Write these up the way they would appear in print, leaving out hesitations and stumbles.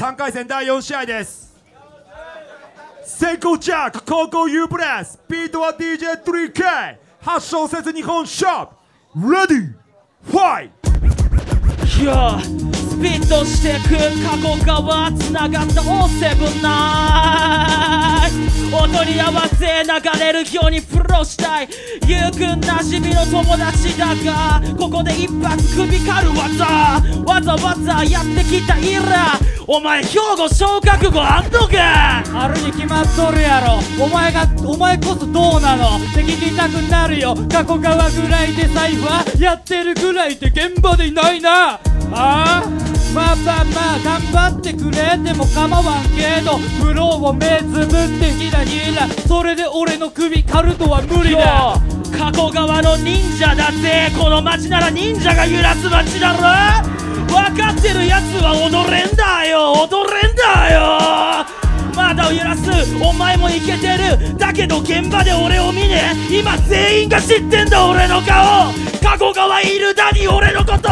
3回戦第4試合です。先攻ジャック、後攻 U プレス、ビートは DJ3K、発祥説日本ショップ、レディーファイト。 スピードしてく過去側つながったオーセブンナイ音に合わせ流れるようにプロしたいゆうくんなじみの友達だがここで一発首狩るわざわざやってきたイラお前兵庫昇格後あんのかあるに決まっとるやろお前こそどうなのって聞きたくなるよ過去側ぐらいでサイファーやってるぐらいで現場でいないなまあ頑張ってくれても構わんけどフローを目つぶってヒラそれで俺の首狩るのは無理だ加古川の忍者だぜこの街なら忍者が揺らす街だろ分かってるやつは踊れんだよまだ揺らすお前もイケてるだけど現場で俺を見ね今全員が知ってんだ俺の顔加古川いるだに俺のこと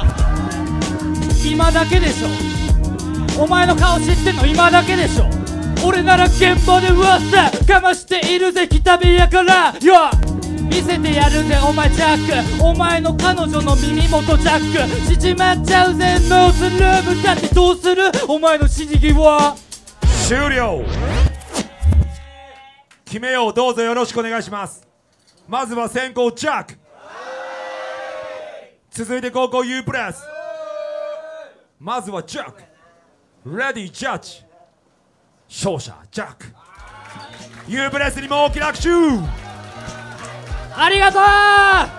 今だけでしょお前の顔知ってんの今だけでしょ俺なら現場で噂かましているぜ北部やからよ見せてやるぜお前ジャックお前の彼女の耳元ジャックしちまっちゃうぜノースルームだってどうするお前の指示は終了。決めようどうぞよろしくお願いします。まずは先攻ジャック続いて後攻 U プレスまずはジャックレディージャッジ勝者ジャック U プレスにも大きな拍手ありがとう